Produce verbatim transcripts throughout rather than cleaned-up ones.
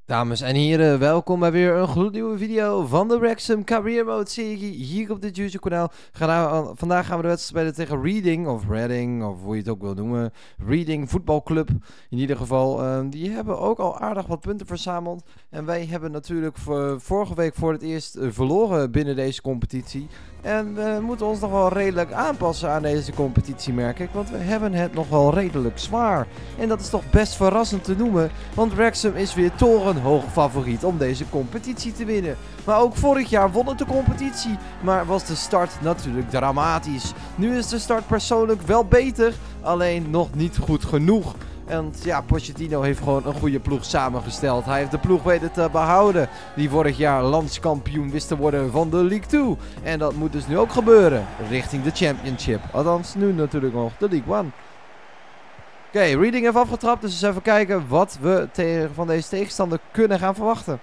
Dames en heren, welkom bij weer een gloednieuwe video van de Wrexham Career Mode serie hier op dit YouTube kanaal. Gaan vandaag gaan we de wedstrijd spelen tegen Reading, of Reading, of hoe je het ook wil noemen. Reading voetbalclub in ieder geval. Uh, die hebben ook al aardig wat punten verzameld. En wij hebben natuurlijk vorige week voor het eerst uh, verloren binnen deze competitie. En we moeten ons nog wel redelijk aanpassen aan deze competitie, merk ik. Want we hebben het nog wel redelijk zwaar. En dat is toch best verrassend te noemen. Want Wrexham is weer torenhoog favoriet om deze competitie te winnen. Maar ook vorig jaar won het de competitie. Maar was de start natuurlijk dramatisch. Nu is de start persoonlijk wel beter. Alleen nog niet goed genoeg. En ja, Pochettino heeft gewoon een goede ploeg samengesteld. Hij heeft de ploeg weten te behouden. Die vorig jaar landskampioen wist te worden van de League twee. En dat moet dus nu ook gebeuren. Richting de Championship. Althans, nu natuurlijk nog de League one. Oké, okay, Reading heeft afgetrapt. Dus eens even kijken wat we tegen, van deze tegenstander kunnen gaan verwachten.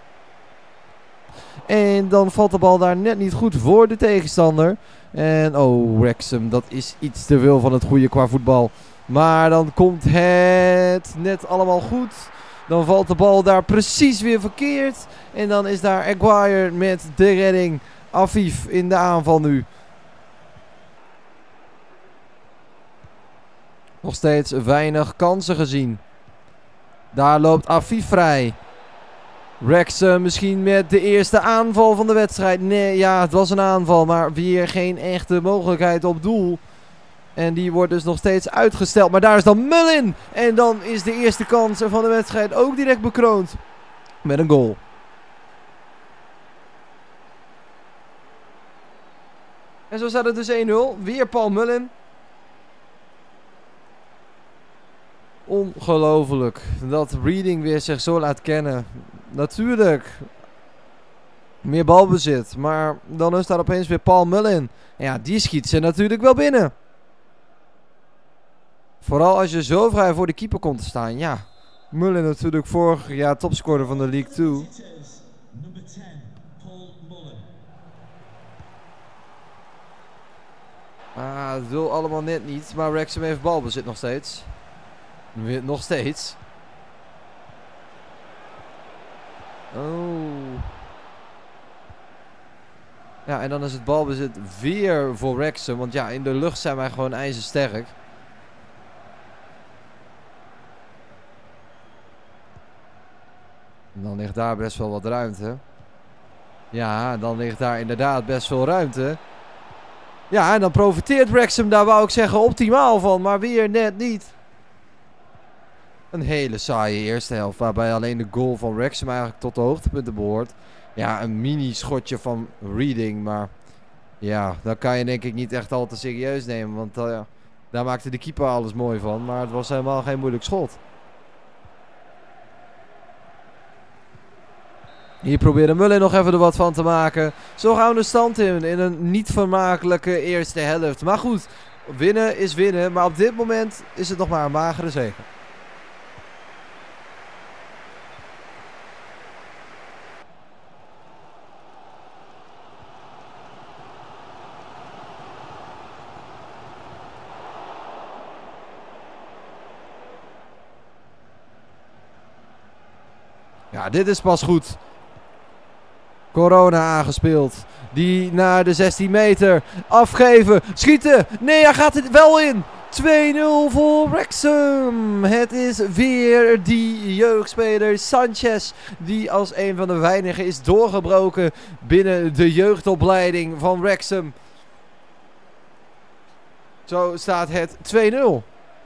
En dan valt de bal daar net niet goed voor de tegenstander. En oh, Wrexham, dat is iets te veel van het goede qua voetbal. Maar dan komt het net allemaal goed. Dan valt de bal daar precies weer verkeerd. En dan is daar Aguirre met de redding. Afif in de aanval nu. Nog steeds weinig kansen gezien. Daar loopt Afif vrij. Wrexham misschien met de eerste aanval van de wedstrijd. Nee, ja, het was een aanval, maar weer geen echte mogelijkheid op doel. En die wordt dus nog steeds uitgesteld. Maar daar is dan Mullin. En dan is de eerste kans van de wedstrijd ook direct bekroond. Met een goal. En zo staat het dus één nul. Weer Paul Mullin. Ongelooflijk. Dat Reading weer zich zo laat kennen. Natuurlijk. Meer balbezit. Maar dan is daar opeens weer Paul Mullin. En ja, die schiet ze natuurlijk wel binnen. Vooral als je zo vrij voor de keeper komt te staan. Ja, Mullin natuurlijk vorig jaar topscorer van de League twee. Ah, het wil allemaal net niet. Maar Wrexham heeft balbezit nog steeds. Nog steeds. Oh. Ja, en dan is het balbezit weer voor Wrexham. Want ja, in de lucht zijn wij gewoon ijzersterk. Dan ligt daar best wel wat ruimte. Ja, dan ligt daar inderdaad best veel ruimte. Ja, en dan profiteert Wrexham daar, wou ik zeggen, optimaal van. Maar weer net niet. Een hele saaie eerste helft. Waarbij alleen de goal van Wrexham eigenlijk tot de hoogtepunten behoort. Ja, een mini schotje van Reading. Maar ja, dat kan je denk ik niet echt al te serieus nemen. Want uh, ja, daar maakte de keeper alles mooi van. Maar het was helemaal geen moeilijk schot. Hier probeerde Mullin nog even er wat van te maken. Zo gaan we de stand in. In een niet vermakelijke eerste helft. Maar goed, winnen is winnen. Maar op dit moment is het nog maar een magere zege. Ja, dit is pas goed. Corona aangespeeld. Die naar de zestien meter. Afgeven. Schieten. Nee, hij gaat het wel in. twee nul voor Wrexham. Het is weer die jeugdspeler Sanchez. Die als een van de weinigen is doorgebroken binnen de jeugdopleiding van Wrexham. Zo staat het twee nul.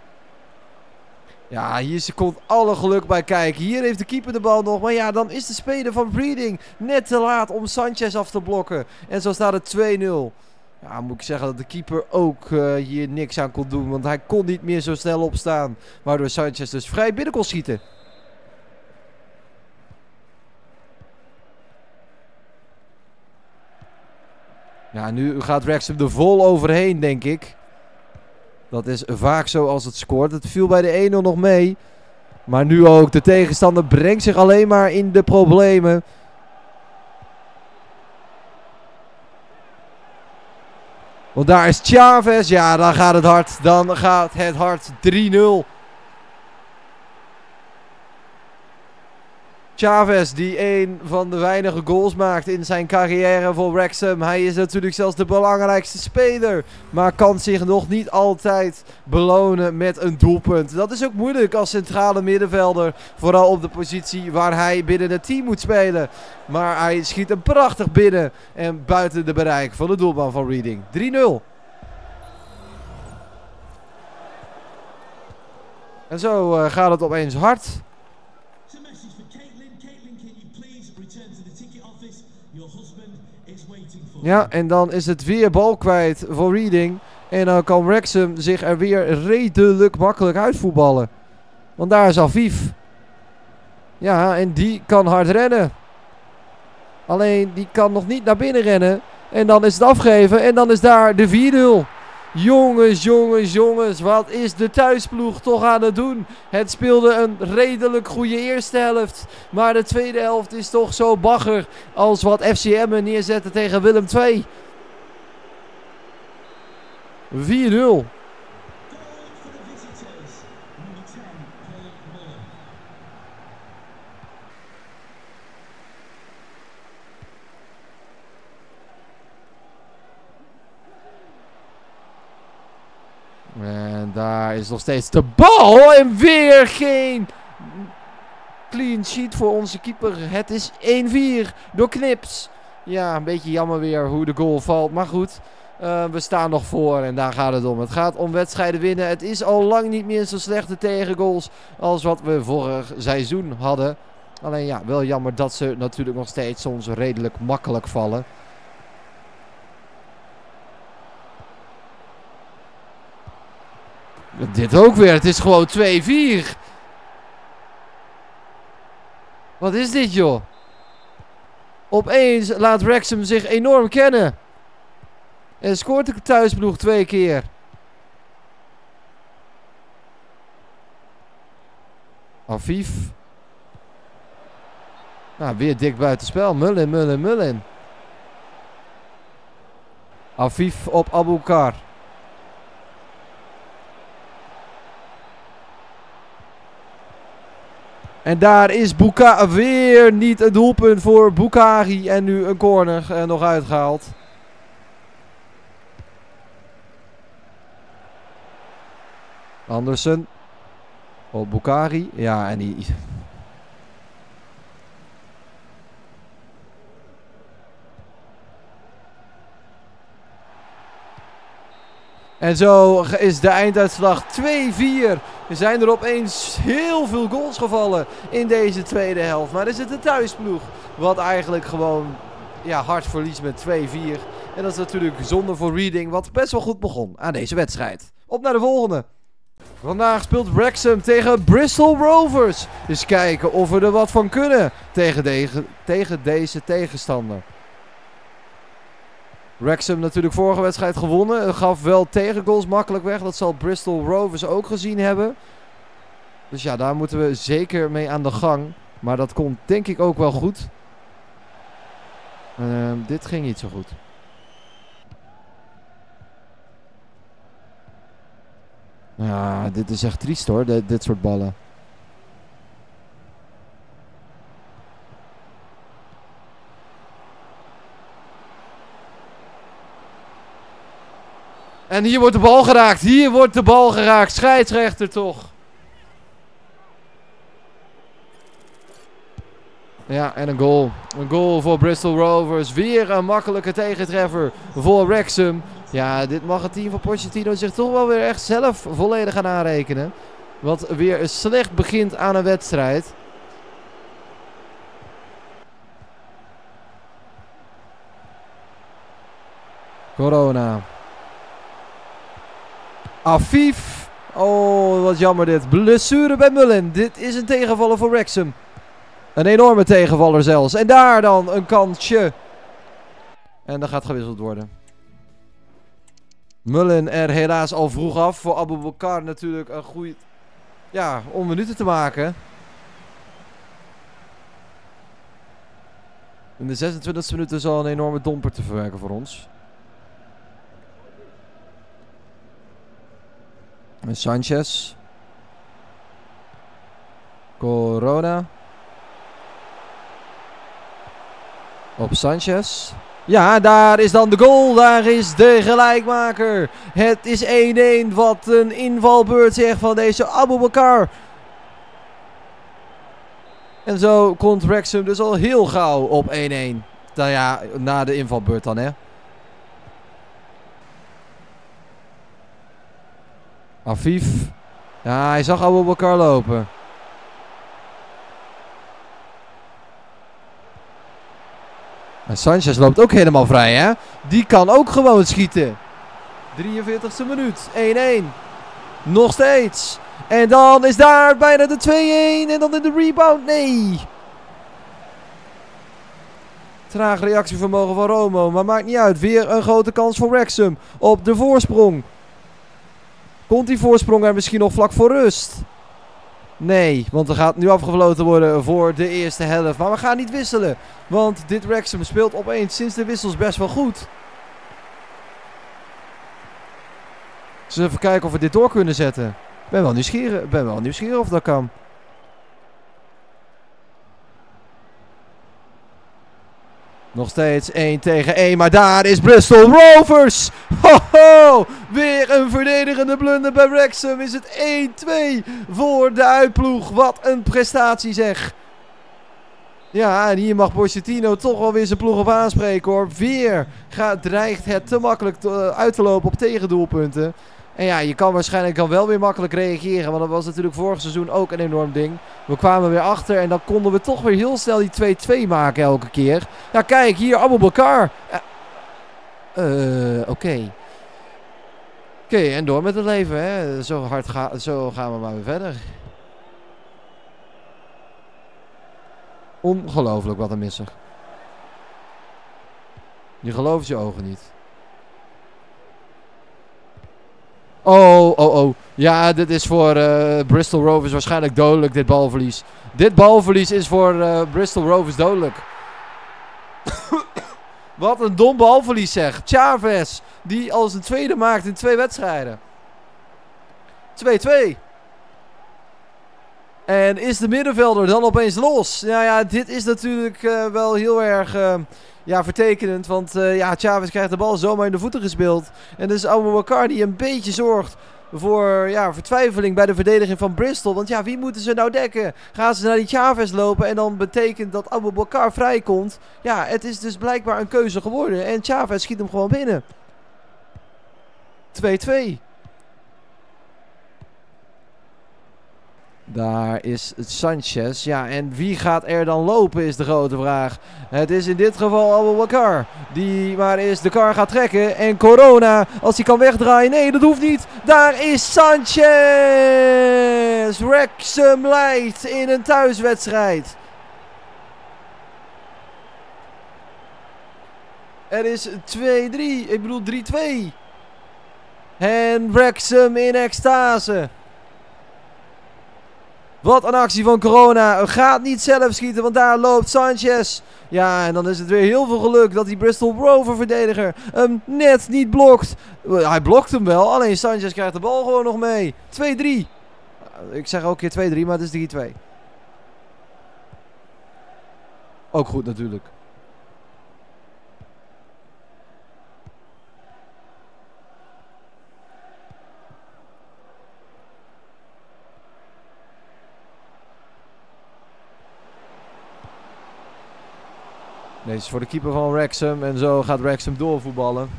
Ja, hier komt alle geluk bij kijken. Hier heeft de keeper de bal nog. Maar ja, dan is de speler van Reading net te laat om Sanchez af te blokken. En zo staat het twee nul. Ja, moet ik zeggen dat de keeper ook uh, hier niks aan kon doen. Want hij kon niet meer zo snel opstaan. Waardoor Sanchez dus vrij binnen kon schieten. Ja, nu gaat Wrexham er vol overheen, denk ik. Dat is vaak zo als het scoort. Het viel bij de één nul nog mee. Maar nu ook. De tegenstander brengt zich alleen maar in de problemen. Want daar is Chavez. Ja, dan gaat het hard. Dan gaat het hard. drie nul. Chavez, die een van de weinige goals maakt in zijn carrière voor Wrexham. Hij is natuurlijk zelfs de belangrijkste speler, maar kan zich nog niet altijd belonen met een doelpunt. Dat is ook moeilijk als centrale middenvelder, vooral op de positie waar hij binnen het team moet spelen. Maar hij schiet hem prachtig binnen en buiten de bereik van de doelman van Reading. drie nul. En zo uh, gaat het opeens hard. Ja, en dan is het weer bal kwijt voor Reading. En dan kan Wrexham zich er weer redelijk makkelijk uitvoetballen. Want daar is Afif. Ja, en die kan hard rennen. Alleen, die kan nog niet naar binnen rennen. En dan is het afgeven. En dan is daar de vier nul. Jongens, jongens, jongens. Wat is de thuisploeg toch aan het doen? Het speelde een redelijk goede eerste helft. Maar de tweede helft is toch zo bagger als wat F C Emmen neerzette tegen Willem twee. vier nul. En daar is nog steeds de bal. En weer geen clean sheet voor onze keeper. Het is één vier door Knips. Ja, een beetje jammer weer hoe de goal valt. Maar goed, uh, we staan nog voor en daar gaat het om. Het gaat om wedstrijden winnen. Het is al lang niet meer zo slechte tegengoals als wat we vorig seizoen hadden. Alleen ja, wel jammer dat ze natuurlijk nog steeds soms redelijk makkelijk vallen. Dit ook weer. Het is gewoon twee vier. Wat is dit, joh? Opeens laat Wrexham zich enorm kennen. En scoort de thuisploeg twee keer. Afif. Nou, weer dik buitenspel. Mullen, Mullen, Mullen. Afif op Aboukar. En daar is Buka weer niet een doelpunt voor Boukari. En nu een corner uh, nog uitgehaald. Andersen. Op Boukari. Ja, en die... En zo is de einduitslag twee vier. Er zijn er opeens heel veel goals gevallen in deze tweede helft. Maar is het de thuisploeg wat eigenlijk gewoon ja, hard verliest met twee vier. En dat is natuurlijk zonde voor Reading, wat best wel goed begon aan deze wedstrijd. Op naar de volgende. Vandaag speelt Wrexham tegen Bristol Rovers. Dus kijken of we er wat van kunnen tegen, de, tegen deze tegenstander. Wrexham natuurlijk vorige wedstrijd gewonnen. Het gaf wel tegengoals makkelijk weg. Dat zal Bristol Rovers ook gezien hebben. Dus ja, daar moeten we zeker mee aan de gang. Maar dat komt denk ik ook wel goed. Uh, dit ging niet zo goed. Ja, dit is echt triest hoor, dit, dit soort ballen. En hier wordt de bal geraakt. Hier wordt de bal geraakt. Scheidsrechter toch. Ja, en een goal. Een goal voor Bristol Rovers. Weer een makkelijke tegentreffer voor Wrexham. Ja, dit mag het team van Pochettino zich toch wel weer echt zelf volledig gaan aanrekenen. Wat weer slecht begint aan een wedstrijd. Corona. Afif. Oh, wat jammer dit. Blessure bij Mullen. Dit is een tegenvaller voor Wrexham. Een enorme tegenvaller zelfs. En daar dan een kansje. En dan gaat gewisseld worden. Mullen er helaas al vroeg af. Voor Aboukar natuurlijk een goede... Ja, om minuten te maken. In de zesentwintigste minuut is al een enorme domper te verwerken voor ons. En Sanchez. Corona. Op Sanchez. Ja, daar is dan de goal. Daar is de gelijkmaker. Het is één-één. Wat een invalbeurt zeg van deze Aboubakar. En zo komt Wrexham dus al heel gauw op één-één. Nou ja, na de invalbeurt dan, hè. Afif. Ja, hij zag Aboubakar lopen. En Sanchez loopt ook helemaal vrij, hè. Die kan ook gewoon schieten. drieënveertigste minuut. één-één. Nog steeds. En dan is daar bijna de twee-één. En dan in de rebound. Nee. Traag reactievermogen van Romo. Maar maakt niet uit. Weer een grote kans voor Wrexham. Op de voorsprong. Komt die voorsprong er misschien nog vlak voor rust? Nee, want er gaat nu afgefloten worden voor de eerste helft. Maar we gaan niet wisselen. Want dit Wrexham speelt opeens sinds de wissels best wel goed. Dus even kijken of we dit door kunnen zetten. Ik ben wel nieuwsgierig, ben wel nieuwsgierig of dat kan. Nog steeds één tegen één, maar daar is Bristol Rovers. Ho ho! Weer een verdedigende blunder bij Wrexham. Is het één-twee voor de uitploeg. Wat een prestatie zeg. Ja, en hier mag Pochettino toch wel weer zijn ploeg op aanspreken hoor. Weer gaat, dreigt het te makkelijk te, uit te lopen op tegendoelpunten. En ja, je kan waarschijnlijk dan wel weer makkelijk reageren. Want dat was natuurlijk vorig seizoen ook een enorm ding. We kwamen weer achter en dan konden we toch weer heel snel die twee-twee maken elke keer. Ja, kijk, hier Aboubakar. Uh, Oké. Okay. Oké, okay, en door met het leven, hè. Zo hard ga zo gaan we maar weer verder. Ongelooflijk wat een misser. Je gelooft je ogen niet. Oh, oh, oh. Ja, dit is voor uh, Bristol Rovers waarschijnlijk dodelijk, dit balverlies. Dit balverlies is voor uh, Bristol Rovers dodelijk. Wat een dom balverlies zeg. Chavez, die al zijn tweede maakt in twee wedstrijden. twee-twee. En is de middenvelder dan opeens los? Nou ja, dit is natuurlijk uh, wel heel erg uh, ja, vertekenend. Want uh, ja, Chavez krijgt de bal zomaar in de voeten gespeeld. En dus Aboubakar die een beetje zorgt voor ja, vertwijfeling bij de verdediging van Bristol. Want ja, wie moeten ze nou dekken? Gaan ze naar die Chavez lopen en dan betekent dat Aboubakar vrijkomt? Ja, het is dus blijkbaar een keuze geworden. En Chavez schiet hem gewoon binnen. twee-twee. Daar is Sanchez. Ja, en wie gaat er dan lopen is de grote vraag. Het is in dit geval Aboubakar. Die maar eens de kar gaat trekken. En Corona, als hij kan wegdraaien. Nee, dat hoeft niet. Daar is Sanchez. Wrexham leidt in een thuiswedstrijd. Er is twee-drie. Ik bedoel drie-twee. En Wrexham in extase. Wat een actie van Corona. Gaat niet zelf schieten, want daar loopt Sanchez. Ja, en dan is het weer heel veel geluk dat die Bristol Rover verdediger hem net niet blokt. Hij blokt hem wel, alleen Sanchez krijgt de bal gewoon nog mee. twee-drie. Ik zeg ook keer twee-drie, maar het is drie-twee. Ook goed natuurlijk. Deze is voor de keeper van Wrexham. En zo gaat Wrexham doorvoetballen.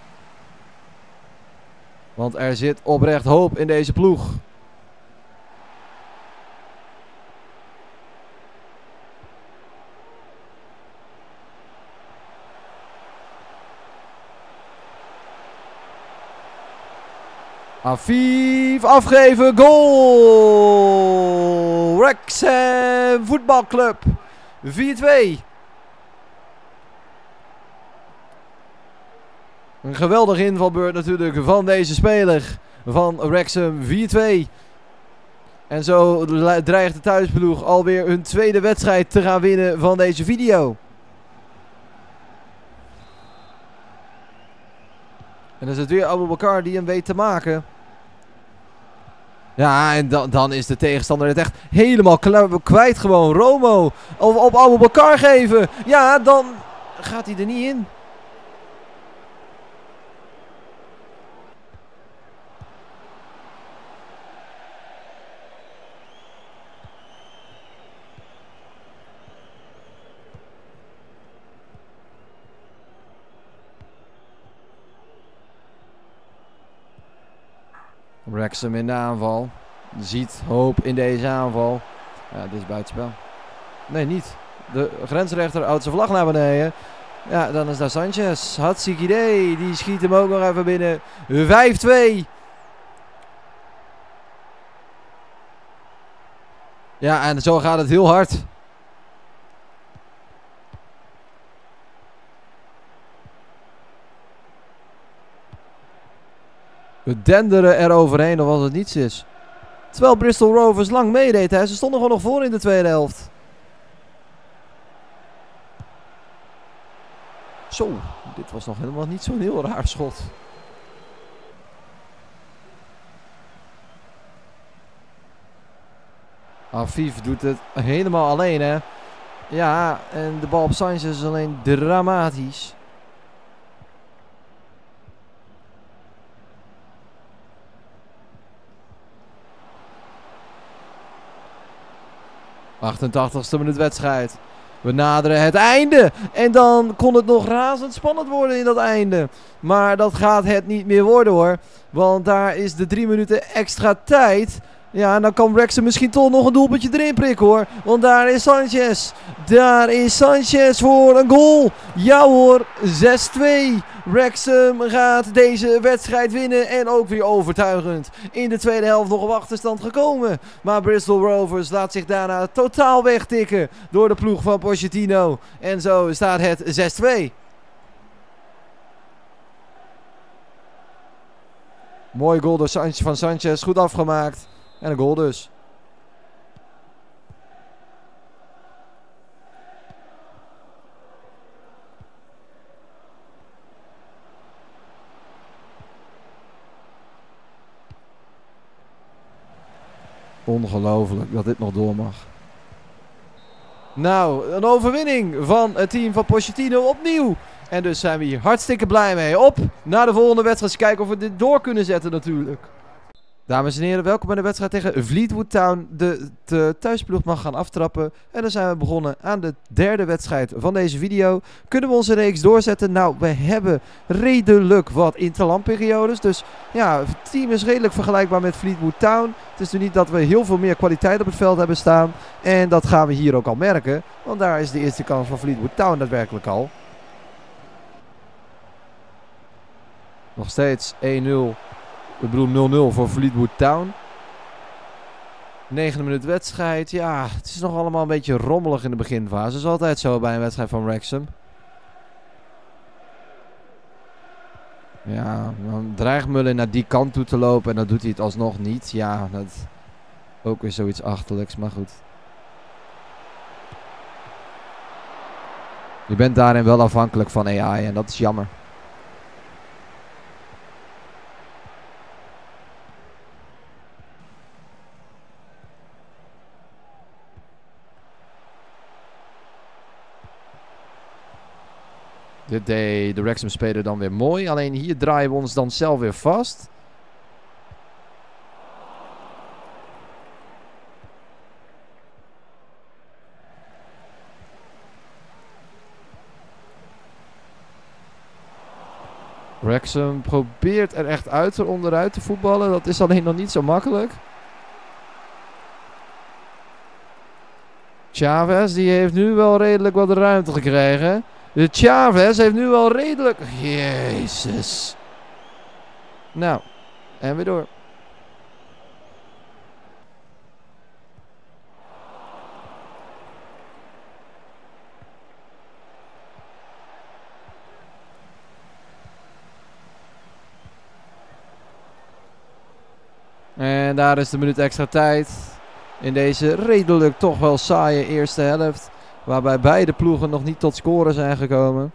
Want er zit oprecht hoop in deze ploeg. Afif afgeven. Goal! Wrexham voetbalclub. vier-twee. Een geweldige invalbeurt natuurlijk van deze speler van Wrexham. vier-twee. En zo dreigt de thuisploeg alweer hun tweede wedstrijd te gaan winnen van deze video. En dan is het weer Aboubakar die hem weet te maken. Ja, en dan, dan is de tegenstander het echt helemaal kwijt gewoon. Romo op, op Aboubakar geven. Ja, dan gaat hij er niet in. Wrexham in de aanval. Ziet hoop in deze aanval. Ja, dit is buitenspel. Nee, niet. De grensrechter houdt zijn vlag naar beneden. Ja, dan is daar Sanchez. Hartstikke idee. Die schiet hem ook nog even binnen. vijf twee. Ja, en zo gaat het heel hard. We denderen er overheen of als het niets is. Terwijl Bristol Rovers lang meedeed. Hè. Ze stonden gewoon nog voor in de tweede helft. Zo, dit was nog helemaal niet zo'n heel raar schot. Afif doet het helemaal alleen, hè. Ja, en de bal op Sanchez is alleen dramatisch. achtentachtigste minuut wedstrijd. We naderen het einde. En dan kon het nog razend spannend worden in dat einde. Maar dat gaat het niet meer worden, hoor. Want daar is de drie minuten extra tijd. Ja, en dan kan Wrexham misschien toch nog een doelpuntje erin prikken, hoor. Want daar is Sanchez. Daar is Sanchez voor een goal. Ja hoor, zes twee. Wrexham gaat deze wedstrijd winnen. En ook weer overtuigend. In de tweede helft nog op achterstand gekomen. Maar Bristol Rovers laat zich daarna totaal wegtikken door de ploeg van Pochettino. En zo staat het zes twee. Mooi goal door San- van Sanchez. Goed afgemaakt. En een goal dus. Ongelooflijk dat dit nog door mag. Nou, een overwinning van het team van Pochettino opnieuw. En dus zijn we hier hartstikke blij mee. Op naar de volgende wedstrijd. Kijken of we dit door kunnen zetten natuurlijk. Dames en heren, welkom bij de wedstrijd tegen Fleetwood Town. De, de thuisploeg mag gaan aftrappen. En dan zijn we begonnen aan de derde wedstrijd van deze video. Kunnen we onze reeks doorzetten? Nou, we hebben redelijk wat interlandperiodes. Dus ja, het team is redelijk vergelijkbaar met Fleetwood Town. Het is nu niet dat we heel veel meer kwaliteit op het veld hebben staan. En dat gaan we hier ook al merken. Want daar is de eerste kans van Fleetwood Town daadwerkelijk al. Nog steeds één nul. Ik bedoel nul nul voor Fleetwood Town. negende minuut wedstrijd. Ja, het is nog allemaal een beetje rommelig in de beginfase. Dat is altijd zo bij een wedstrijd van Wrexham. Ja, dan dreigt Mullen naar die kant toe te lopen. En dan doet hij het alsnog niet. Ja, dat is ook weer zoiets achterlijks. Maar goed. Je bent daarin wel afhankelijk van A I. En dat is jammer. Dit deed de Wrexham speler dan weer mooi. Alleen hier draaien we ons dan zelf weer vast. Wrexham probeert er echt uit er onderuit te voetballen. Dat is alleen nog niet zo makkelijk. Chavez die heeft nu wel redelijk wat ruimte gekregen. De Chavez heeft nu wel redelijk... Jezus. Nou. En weer door. En daar is de minuut extra tijd. In deze redelijk toch wel saaie eerste helft. Waarbij beide ploegen nog niet tot scoren zijn gekomen.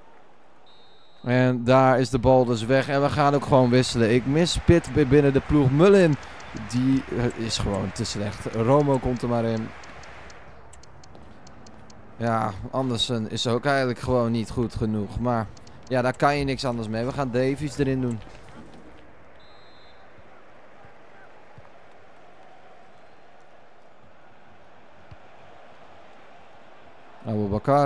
En daar is de bal dus weg. En we gaan ook gewoon wisselen. Ik mis Pitt binnen de ploeg. Mullin, die is gewoon te slecht. Romo komt er maar in. Ja, Andersen is ook eigenlijk gewoon niet goed genoeg. Maar ja, daar kan je niks anders mee. We gaan Davies erin doen. Aboubakar.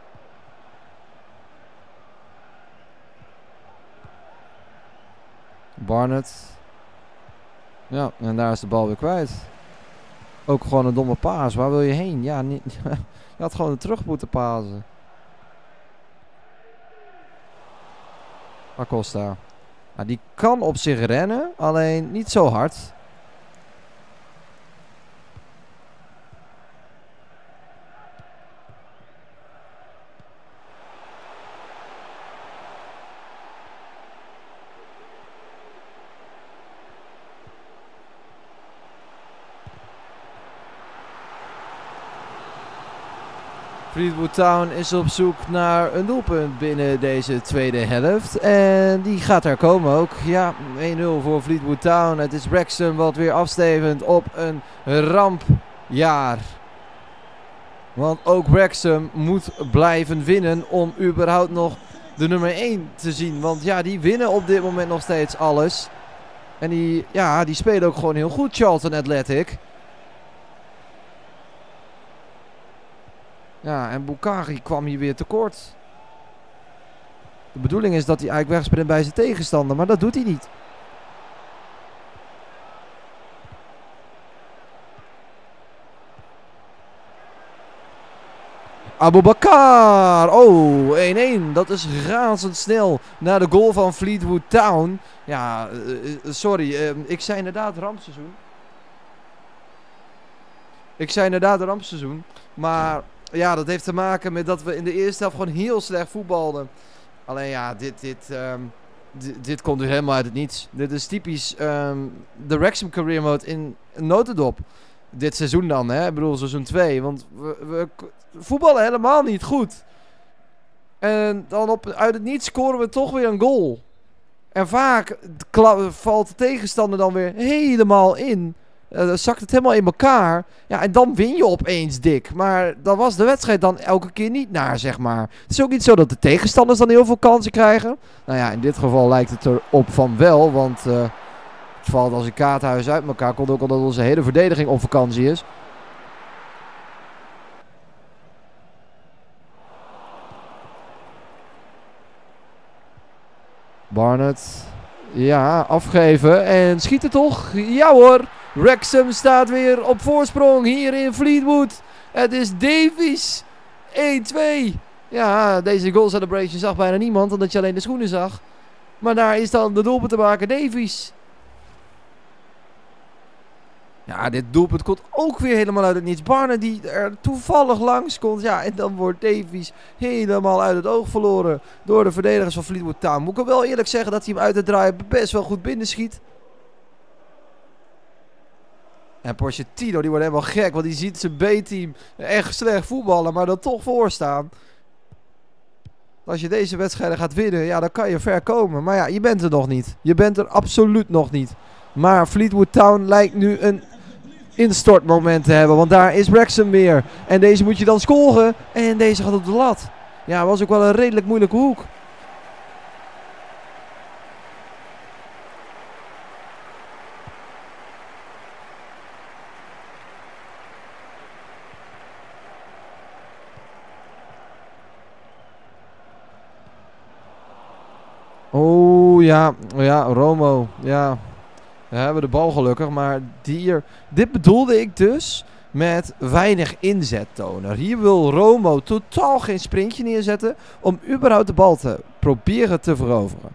Barnett. Ja, en daar is de bal weer kwijt. Ook gewoon een domme paas. Waar wil je heen? Ja, niet, je had gewoon terug moeten pasen. Acosta. Nou, die kan op zich rennen, alleen niet zo hard. Fleetwood Town is op zoek naar een doelpunt binnen deze tweede helft. En die gaat er komen ook. Ja, één nul voor Fleetwood Town. Het is Wrexham wat weer afstevend op een rampjaar. Want ook Wrexham moet blijven winnen om überhaupt nog de nummer één te zien. Want ja, die winnen op dit moment nog steeds alles. En die, ja, die spelen ook gewoon heel goed, Charlton Athletic. Ja, en Boukari kwam hier weer tekort. De bedoeling is dat hij eigenlijk wegsprint bij zijn tegenstander, maar dat doet hij niet. Aboubakar! Oh, één één. Dat is razendsnel na de goal van Fleetwood Town. Ja, uh, sorry. Uh, ik zei inderdaad rampseizoen. Ik zei inderdaad rampseizoen. Maar ja, dat heeft te maken met dat we in de eerste helft gewoon heel slecht voetbalden. Alleen ja, dit, dit, um, dit, dit komt dus helemaal uit het niets. Dit is typisch um, de Wrexham Career Mode in een notendop. Dit seizoen dan, hè. Ik bedoel, seizoen twee. Want we, we voetballen helemaal niet goed. En dan op, uit het niets scoren we toch weer een goal. En vaak valt de tegenstander dan weer helemaal in. Uh, dan zakt het helemaal in elkaar. Ja, en dan win je opeens dik. Maar dan was de wedstrijd dan elke keer niet naar, zeg maar. Het is ook niet zo dat de tegenstanders dan heel veel kansen krijgen. Nou ja, in dit geval lijkt het erop van wel. Want uh, het valt als een kaarthuis uit elkaar. Komt ook omdat onze hele verdediging op vakantie is. Barnett. Ja, afgeven. En schieten toch? Ja hoor. Wrexham staat weer op voorsprong hier in Fleetwood. Het is Davies. één twee. Ja, deze goal celebration zag bijna niemand. Omdat je alleen de schoenen zag. Maar daar is dan de doelpunt te maken. Davies. Ja, dit doelpunt komt ook weer helemaal uit het niets. Barnett die er toevallig langs komt. Ja, en dan wordt Davies helemaal uit het oog verloren door de verdedigers van Fleetwood Town. Moet ik wel eerlijk zeggen dat hij hem uit het draaien best wel goed binnenschiet. En Pochettino die wordt helemaal gek, want die ziet zijn B-team echt slecht voetballen, maar dan toch voorstaan. Als je deze wedstrijden gaat winnen, ja, dan kan je ver komen. Maar ja, je bent er nog niet. Je bent er absoluut nog niet. Maar Fleetwood Town lijkt nu een instortmoment te hebben, want daar is Wrexham weer. En deze moet je dan scoren. En deze gaat op de lat. Ja, was ook wel een redelijk moeilijke hoek. Oh ja, ja, Romo. Ja, we hebben de bal gelukkig, maar hier, dit bedoelde ik dus met weinig inzet tonen. Hier wil Romo totaal geen sprintje neerzetten om überhaupt de bal te proberen te veroveren.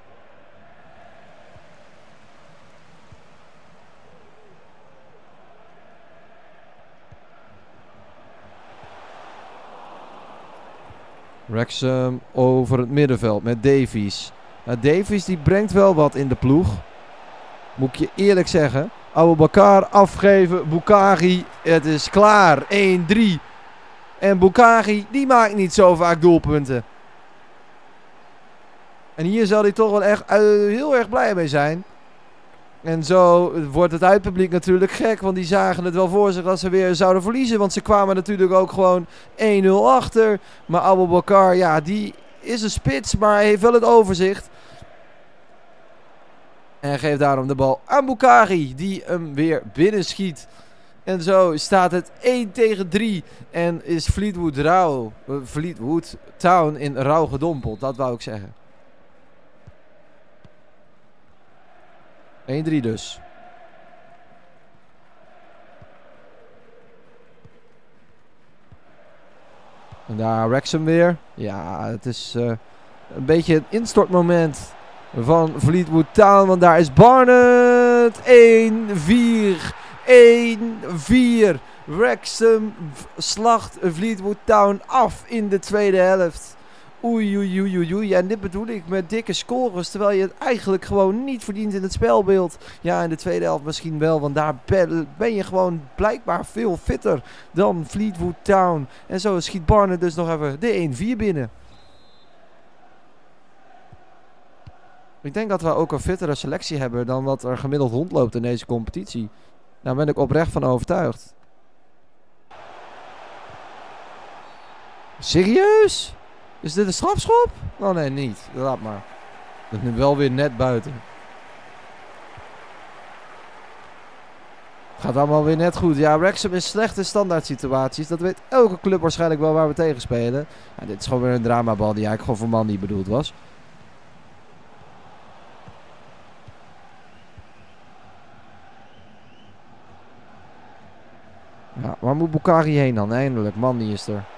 Wrexham over het middenveld met Davies. Nou, Davies die brengt wel wat in de ploeg. Moet ik je eerlijk zeggen. Aboubakar afgeven. Boukari. Het is klaar. één drie. En Boukari die maakt niet zo vaak doelpunten. En hier zal hij toch wel echt uh, heel erg blij mee zijn. En zo wordt het uitpubliek natuurlijk gek, want die zagen het wel voor zich dat ze weer zouden verliezen. Want ze kwamen natuurlijk ook gewoon één nul achter. Maar Aboubakar, ja, die is een spits, maar hij heeft wel het overzicht. En geeft daarom de bal aan Boukari, die hem weer binnenschiet. En zo staat het één tegen drie. En is Fleetwood, Rauw, Fleetwood Town in rouw gedompeld, dat wou ik zeggen. één drie dus. En daar Wrexham weer. Ja, het is uh, een beetje een instortmoment van Fleetwood Town. Want daar is Barnet. één vier. één vier. Wrexham slacht Fleetwood Town af in de tweede helft. Oei, oei, oei, oei, oei. En dit bedoel ik met dikke scores. Terwijl je het eigenlijk gewoon niet verdient in het spelbeeld. Ja, in de tweede helft misschien wel. Want daar ben je gewoon blijkbaar veel fitter dan Fleetwood Town. En zo schiet Barnet dus nog even de één vier binnen. Ik denk dat we ook een fittere selectie hebben dan wat er gemiddeld rondloopt in deze competitie. Daar ben ik oprecht van overtuigd. Serieus? Is dit een strafschop? Oh nee, niet. Laat maar. Dat is nu wel weer net buiten. Gaat allemaal weer net goed. Ja, Wrexham is slecht in standaard situaties. Dat weet elke club waarschijnlijk wel waar we tegen spelen. Ja, dit is gewoon weer een dramabal die eigenlijk gewoon voor man niet bedoeld was. Ja, waar moet Boukari heen dan? Eindelijk, man die is er.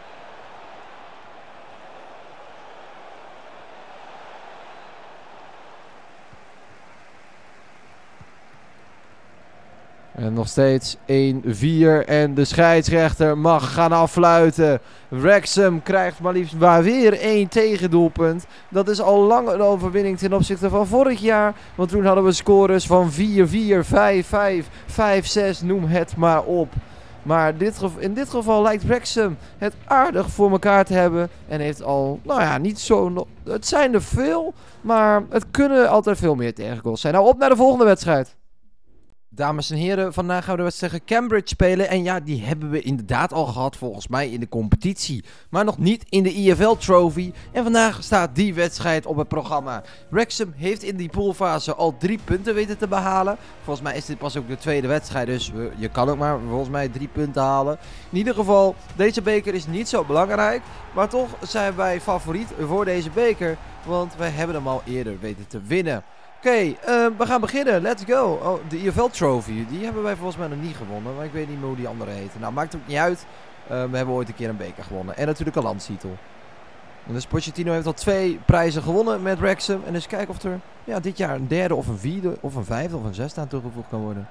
En nog steeds één vier. En de scheidsrechter mag gaan affluiten. Wrexham krijgt maar liefst maar weer één tegendoelpunt. Dat is al lang een overwinning ten opzichte van vorig jaar. Want toen hadden we scores van vier vier, vijf vijf, vijf zes, noem het maar op. Maar dit in dit geval lijkt Wrexham het aardig voor elkaar te hebben. En heeft al, nou ja, niet zo... Het zijn er veel, maar het kunnen altijd veel meer tegengoals zijn. Nou, op naar de volgende wedstrijd. Dames en heren, vandaag gaan we de wedstrijd tegen Cambridge spelen. En ja, die hebben we inderdaad al gehad volgens mij in de competitie. Maar nog niet in de I F L Trophy. En vandaag staat die wedstrijd op het programma. Wrexham heeft in die poolfase al drie punten weten te behalen. Volgens mij is dit pas ook de tweede wedstrijd. Dus we, je kan ook maar volgens mij drie punten halen. In ieder geval, deze beker is niet zo belangrijk. Maar toch zijn wij favoriet voor deze beker. Want wij hebben hem al eerder weten te winnen. Oké, okay, uh, we gaan beginnen. Let's go. Oh, de I F L Trophy. Die hebben wij volgens mij nog niet gewonnen. Maar ik weet niet meer hoe die andere heten. Nou, maakt ook niet uit. Uh, we hebben ooit een keer een beker gewonnen. En natuurlijk een landstitel. En dus Pochettino heeft al twee prijzen gewonnen met Wrexham. En eens kijken of er ja, dit jaar een derde of een vierde of een vijfde of een zesde aan toegevoegd kan worden.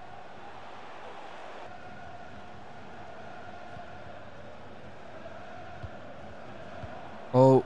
Oh.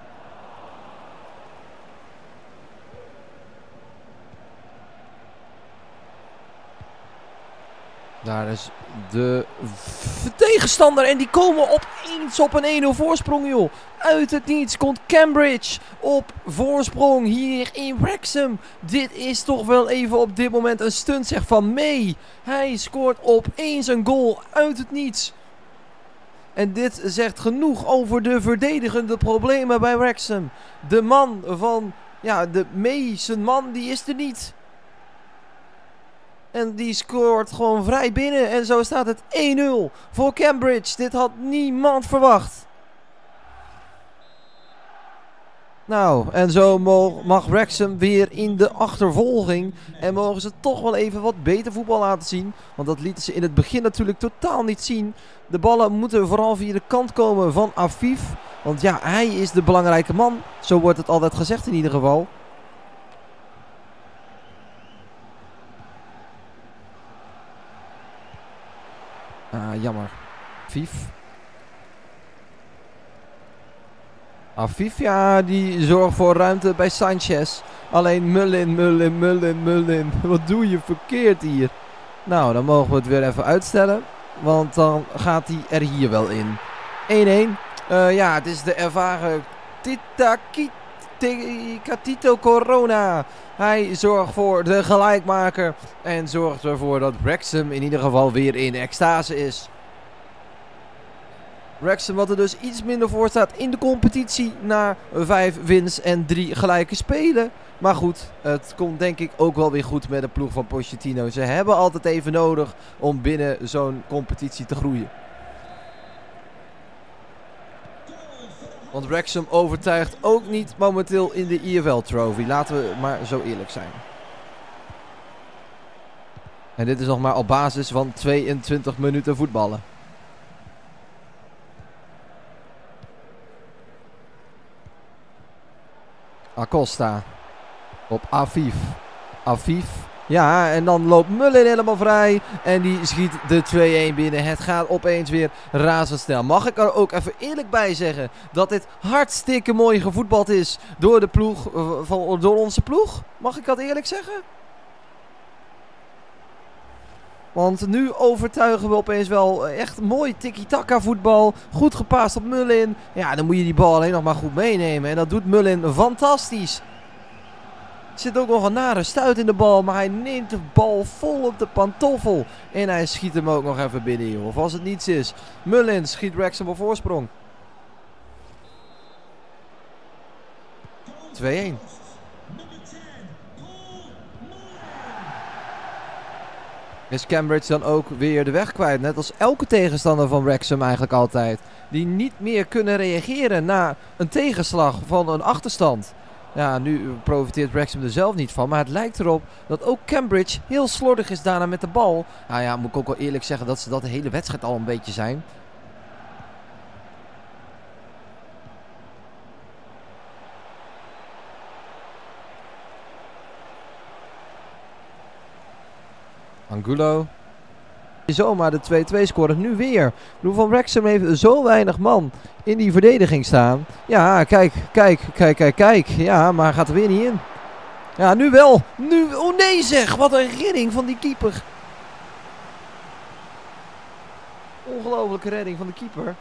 Daar is de tegenstander en die komen opeens op een één nul voorsprong, joh. Uit het niets komt Cambridge op voorsprong hier in Wrexham. Dit is toch wel even op dit moment een stunt zeg van May. Hij scoort opeens een goal uit het niets. En dit zegt genoeg over de verdedigende problemen bij Wrexham. De man van, ja, de May, zijn man, die is er niet. En die scoort gewoon vrij binnen. En zo staat het één nul voor Cambridge. Dit had niemand verwacht. Nou, en zo mag Wrexham weer in de achtervolging. En mogen ze toch wel even wat beter voetbal laten zien. Want dat lieten ze in het begin natuurlijk totaal niet zien. De ballen moeten vooral via de kant komen van Afif. Want ja, hij is de belangrijke man. Zo wordt het altijd gezegd in ieder geval. Ah, jammer. Afif. Afif, ja, die zorgt voor ruimte bij Sanchez. Alleen Mullin, Mullin, Mullin, Mullin. Wat doe je verkeerd hier? Nou, dan mogen we het weer even uitstellen. Want dan gaat hij er hier wel in. één één. Uh, ja, het is de ervaren Tita Tito Corona. Hij zorgt voor de gelijkmaker. En zorgt ervoor dat Wrexham in ieder geval weer in extase is. Wrexham wat er dus iets minder voor staat in de competitie. Na vijf wins en drie gelijke spelen. Maar goed, het komt denk ik ook wel weer goed met de ploeg van Pochettino. Ze hebben altijd even nodig om binnen zo'n competitie te groeien. Want Wrexham overtuigt ook niet momenteel in de I F L Trophy. Laten we maar zo eerlijk zijn. En dit is nog maar op basis van tweeëntwintig minuten voetballen. Acosta. Op Afif. Afif. Ja, en dan loopt Mullin helemaal vrij. En die schiet de twee-een binnen. Het gaat opeens weer razendsnel. Mag ik er ook even eerlijk bij zeggen dat dit hartstikke mooi gevoetbald is door de ploeg, van, door onze ploeg? Mag ik dat eerlijk zeggen? Want nu overtuigen we opeens wel echt mooi tiki-taka voetbal. Goed gepaast op Mullin. Ja, dan moet je die bal alleen nog maar goed meenemen. En dat doet Mullin fantastisch. Er zit ook nog een nare stuit in de bal. Maar hij neemt de bal vol op de pantoffel. En hij schiet hem ook nog even binnen, joh. Of als het niets is. Mullin schiet Wrexham op voorsprong. twee-een. Is Cambridge dan ook weer de weg kwijt. Net als elke tegenstander van Wrexham eigenlijk altijd. Die niet meer kunnen reageren na een tegenslag van een achterstand. Ja, nu profiteert Wrexham er zelf niet van. Maar het lijkt erop dat ook Cambridge heel slordig is daarna met de bal. Nou ja, moet ik ook wel eerlijk zeggen dat ze dat de hele wedstrijd al een beetje zijn. Angulo. Zomaar de twee-twee scoren nu weer. Ik bedoel, van Wrexham heeft zo weinig man in die verdediging staan. Ja, kijk, kijk, kijk, kijk, kijk. Ja, maar gaat er weer niet in. Ja, nu wel. Nu, oh nee zeg, wat een redding van die keeper. Ongelofelijke redding van de keeper.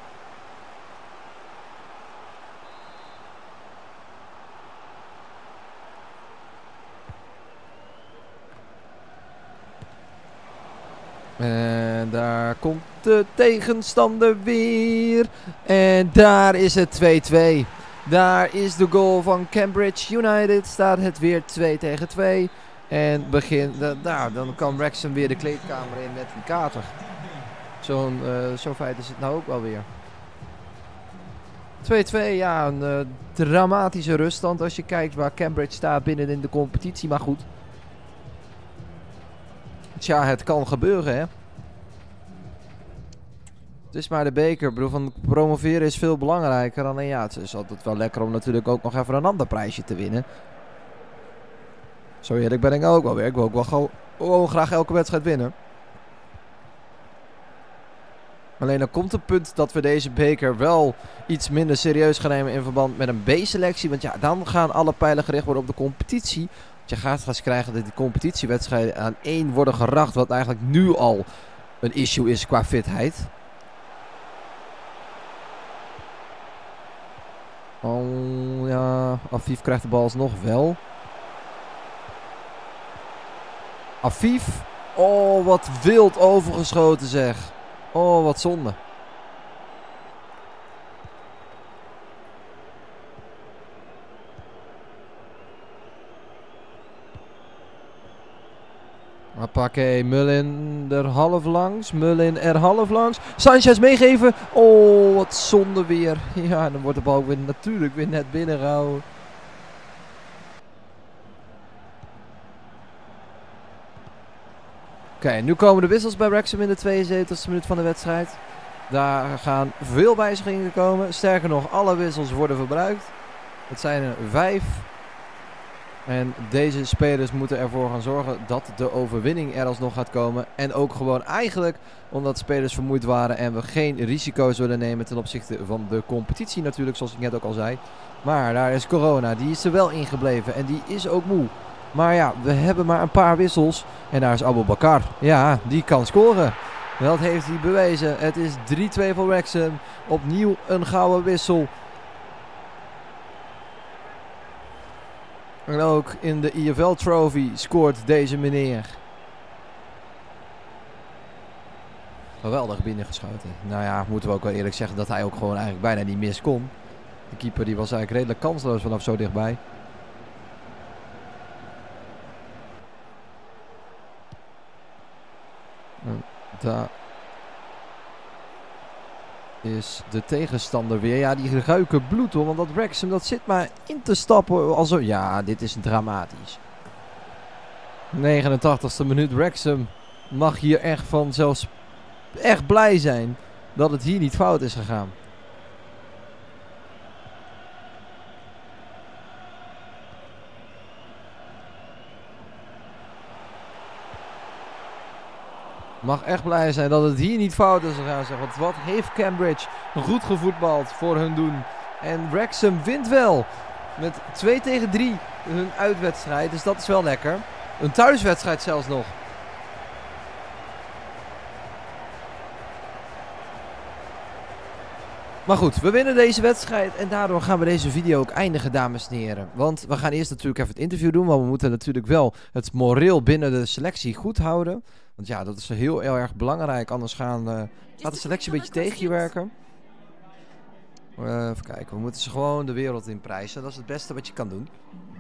En daar komt de tegenstander weer. En daar is het twee-twee. Daar is de goal van Cambridge United. Staat het weer twee tegen twee. En begin, uh, nou, dan kan Wrexham weer de kleedkamer in met een kater. Zo'n uh, zo feit is het nou ook wel weer. twee-twee, ja, een uh, dramatische ruststand als je kijkt waar Cambridge staat binnen in de competitie. Maar goed. Tja, het kan gebeuren, hè. Het is maar de beker. Ik bedoel, van promoveren is veel belangrijker. Alleen ja, het is altijd wel lekker om natuurlijk ook nog even een ander prijsje te winnen. Zo eerlijk ben ik ook wel weer. Ik wil ook wel gewoon, gewoon graag elke wedstrijd winnen. Alleen dan komt het punt dat we deze beker wel iets minder serieus gaan nemen in verband met een B-selectie. Want ja, dan gaan alle pijlen gericht worden op de competitie. Je gaat straks krijgen dat die competitiewedstrijden aan één worden geracht. Wat eigenlijk nu al een issue is qua fitheid. Oh ja, Afif krijgt de bal alsnog wel. Afif. Oh, wat wild overgeschoten zeg. Oh, wat zonde. Hoppakee, Mullin er half langs. Mullin er half langs. Sanchez meegeven. Oh, wat zonde weer. Ja, dan wordt de bal weer natuurlijk weer net binnengehouden. Oké, okay, nu komen de wissels bij Wrexham in de tweeënzeventigste minuut van de wedstrijd. Daar gaan veel wijzigingen komen. Sterker nog, alle wissels worden verbruikt. Het zijn er vijf. En deze spelers moeten ervoor gaan zorgen dat de overwinning er alsnog gaat komen. En ook gewoon eigenlijk omdat spelers vermoeid waren en we geen risico's willen nemen ten opzichte van de competitie natuurlijk, zoals ik net ook al zei. Maar daar is Corona, die is er wel ingebleven en die is ook moe. Maar ja, we hebben maar een paar wissels. En daar is Aboubakar. Ja, die kan scoren. Dat heeft hij bewezen. Het is drie-twee voor Wrexham. Opnieuw een gouden wissel. En ook in de I F L Trophy scoort deze meneer. Geweldig binnengeschoten. Nou ja, moeten we ook wel eerlijk zeggen dat hij ook gewoon eigenlijk bijna niet mis kon. De keeper die was eigenlijk redelijk kansloos vanaf zo dichtbij. En daar is de tegenstander weer. Ja, die ruiken bloed hoor. Want dat Wrexham dat zit maar in te stappen. Also, ja, dit is dramatisch. negenentachtigste minuut. Wrexham mag hier echt van zelfs echt blij zijn dat het hier niet fout is gegaan. Mag echt blij zijn dat het hier niet fout is gegaan. Zeg. Want wat heeft Cambridge goed gevoetbald voor hun doen. En Wrexham wint wel. Met twee tegen drie hun uitwedstrijd. Dus dat is wel lekker. Een thuiswedstrijd zelfs nog. Maar goed, we winnen deze wedstrijd en daardoor gaan we deze video ook eindigen, dames en heren. Want we gaan eerst natuurlijk even het interview doen, want we moeten natuurlijk wel het moreel binnen de selectie goed houden. Want ja, dat is heel, heel erg belangrijk, anders gaan, uh, gaat de selectie een beetje tegen je werken. Uh, even kijken, we moeten ze gewoon de wereld in prijzen, dat is het beste wat je kan doen.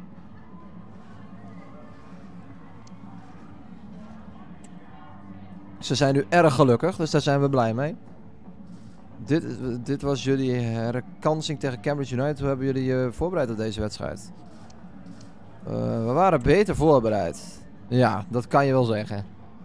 Ze zijn nu erg gelukkig, dus daar zijn we blij mee. Dit, dit was jullie herkansing tegen Cambridge United. Hoe hebben jullie je voorbereid op deze wedstrijd? Uh, we waren beter voorbereid. Ja, dat kan je wel zeggen.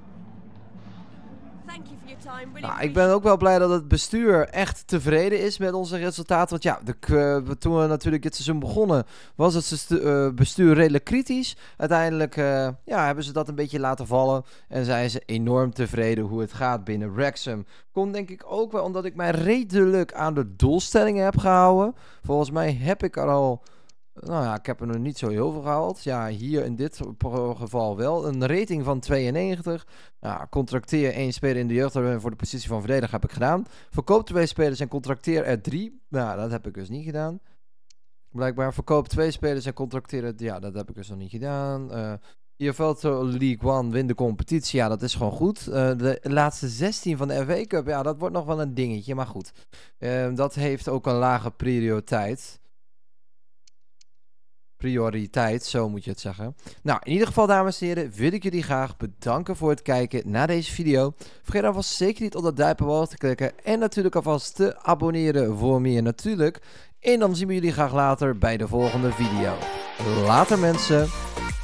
Nou, ik ben ook wel blij dat het bestuur echt tevreden is met onze resultaten. Want ja, de, uh, toen we natuurlijk dit seizoen begonnen, was het uh, bestuur redelijk kritisch. Uiteindelijk uh, ja, hebben ze dat een beetje laten vallen. En zijn ze enorm tevreden hoe het gaat binnen Wrexham. Komt denk ik ook wel omdat ik mij redelijk aan de doelstellingen heb gehouden. Volgens mij heb ik er al... Nou ja, ik heb er nog niet zo heel veel gehaald. Ja, hier in dit geval wel. Een rating van tweeënnegentig. Ja, contracteer één speler in de jeugd voor de positie van verdediger heb ik gedaan. Verkoop twee spelers en contracteer er drie. Nou, dat heb ik dus niet gedaan. Blijkbaar verkoop twee spelers en contracteer er... Ja, dat heb ik dus nog niet gedaan. Uh, I F L League One win de competitie. Ja, dat is gewoon goed. Uh, de laatste zestien van de F A Cup. Ja, dat wordt nog wel een dingetje. Maar goed. Uh, dat heeft ook een lage prioriteit. Prioriteit, zo moet je het zeggen. Nou, in ieder geval, dames en heren, wil ik jullie graag bedanken voor het kijken naar deze video. Vergeet alvast zeker niet op dat duimpje te klikken en natuurlijk alvast te abonneren voor meer natuurlijk. En dan zien we jullie graag later bij de volgende video. Later mensen!